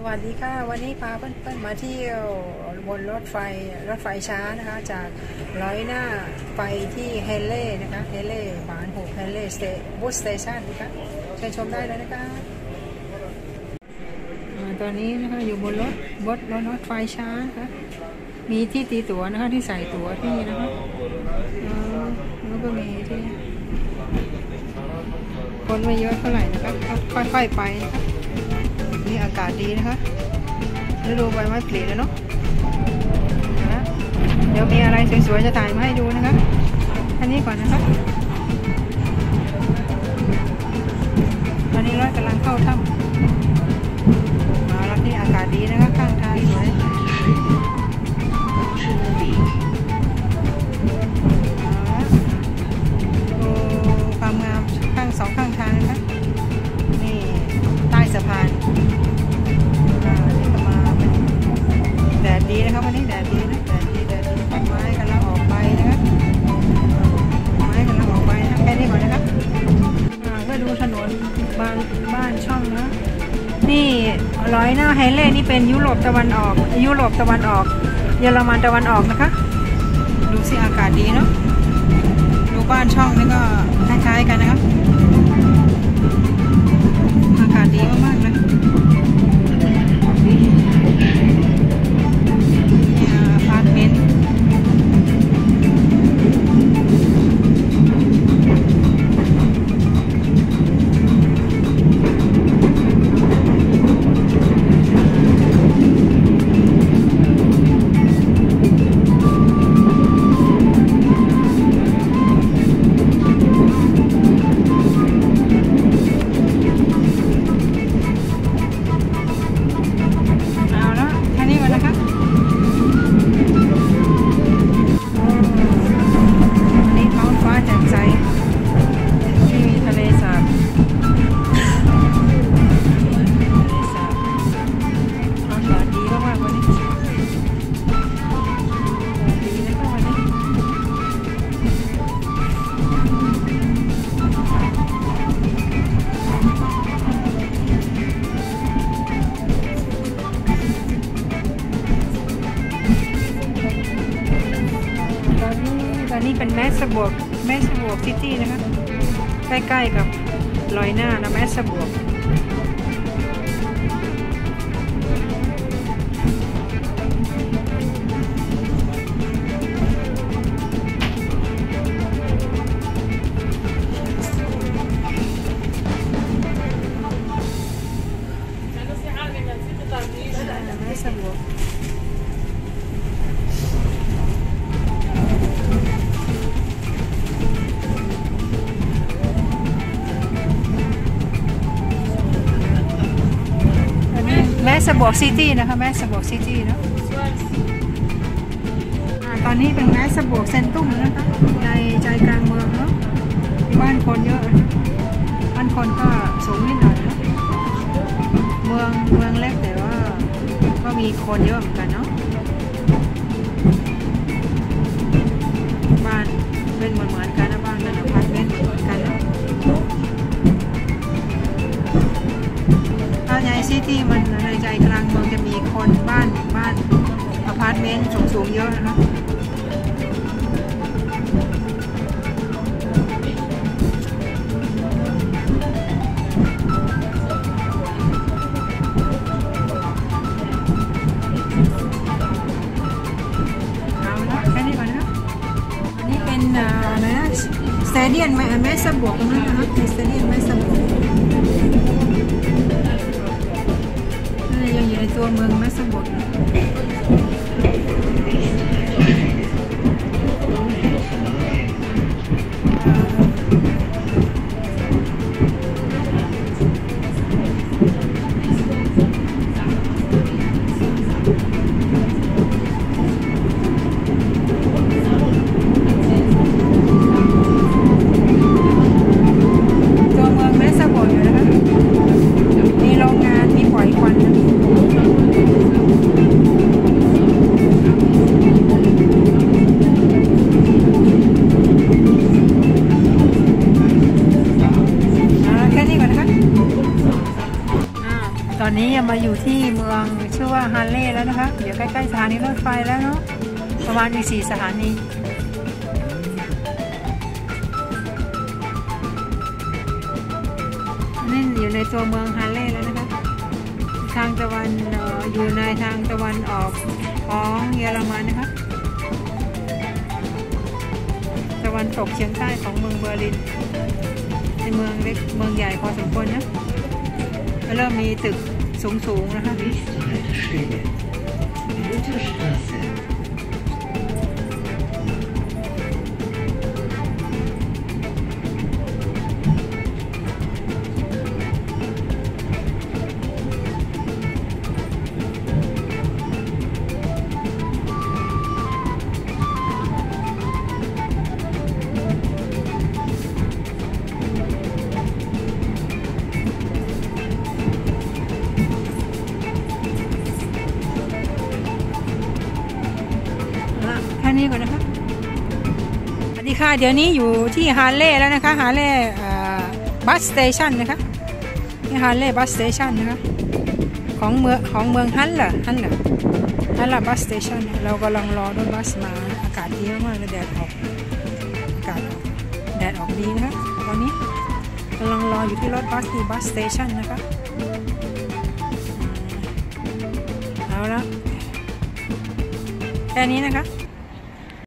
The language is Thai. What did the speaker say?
วัสดีค่ะวันนี้พาเพื่อนๆมาเที่ยวบนรถไฟช้านะคะจากร้อยหน้าไปที่เฮเล่นะคะเฮเล่บานหกเฮเล่บูสสเตชันนะคะเชิญชมได้เลยนะคะตอนนี้นะคะอยู่บนรถไฟช้านะคะมีที่ตีตั๋วนะคะที่ใส่ตั๋วที่นะคะแล้วก็มีที่คนไม่เยอะเท่าไหร่นะคะค่อยๆไปนะคะนี่อากาศดีนะคะฤดูใบไม้ผลิแล้วเนาะเดี๋ยวมีอะไรสวยๆจะถ่ายมาให้ดูนะคะอันนี้ก่อนนะคะตอนนี้เรากำลังเข้าถ้ำมาแล้วที่อากาศดีนะคะข้างทางสวยดูความงามสองข้างทางนะคะนี่ใต้สะพานแดดดีนะครับวันนี้แดดดีนะแดดดีต้นไม้กำลังออกไปนะคะไม้กำลังออกไปนะแค่นี้ก่อนนะครับก็ดูถนนบ้านช่องนะนี่ร้อยหน้าไฮเล่นี่เป็นยุโรปตะวันออกเยอรมันตะวันออกนะคะดูสิอากาศดีเนาะดูบ้านช่องนี่ก็คล้ายๆกันนะครับอากาศดีมากๆนะนี่เป็นแมสบวกซิตี้นะคะใกล้ๆกับลอยหน้านะแมสบวกแมสบวกซิตี้นะคะแมสบวกซิตี้เนาะตอนนี้เป็นแมสบวกเซนตุ้มนะคะใจกลางเมืองเนาะบ้านคนเยอะบ้านคนก็สูงนิดหน่อยนะเมืองเล็กแต่ว่าก็มีคนเยอะเหมือนกันเนาะบ้านเป็นเหมือนกันนะบ้านเป็นอพาร์ตเมนต์เหมือนกันนะถ้าในซิตี้มันในใจกลางเมืองจะมีคนบ้านอพาร์ตเมนต์สูงเยอะนะคะเอาละแค่นี้ก่อนนะอันนี้เป็นอะไรนะสเตเดียมแมสบวกตรงนั้นนะคะสเตเดียมแมสบวกยังอยู่ในตัวเมืองแมสบวกมีโรงงานมีปล่อยควันนี้มาอยู่ที่เมืองชื่อว่าฮาเล่แล้วนะคะเดี๋ยวใกล้ๆสถานีรถไฟแล้วเนาะประมาณอีก4 สถานีนี่อยู่ในตัวเมืองฮาเล่แล้วนะคะทางตะวันอยู่ในทางตะวันออกของเยอรมันนะคะตะวันตกเฉียงใต้ของเมืองเบอร์ลินในเมืองเล็กเมืองใหญ่พอสมควรนะเริ่มมีตึกสูงๆนะคะแค่นี้ก่อนนะคะสวัสดีค่ะเดี๋ยวนี้อยู่ที่ฮาเล่แล้วนะคะฮาเล่บัสสเตชันนะคะที่ฮาเล่บัสสเตชันนะคะของเมืองฮันล่ะบัสสเตชันเรากำลังรอรถบัสมาอากาศดีมากเลยแดดออกดีนะคะตอนนี้กำลังรออยู่ที่รถบัสที่บัสสเตชันนะคะเอาละแค่นี้นะคะ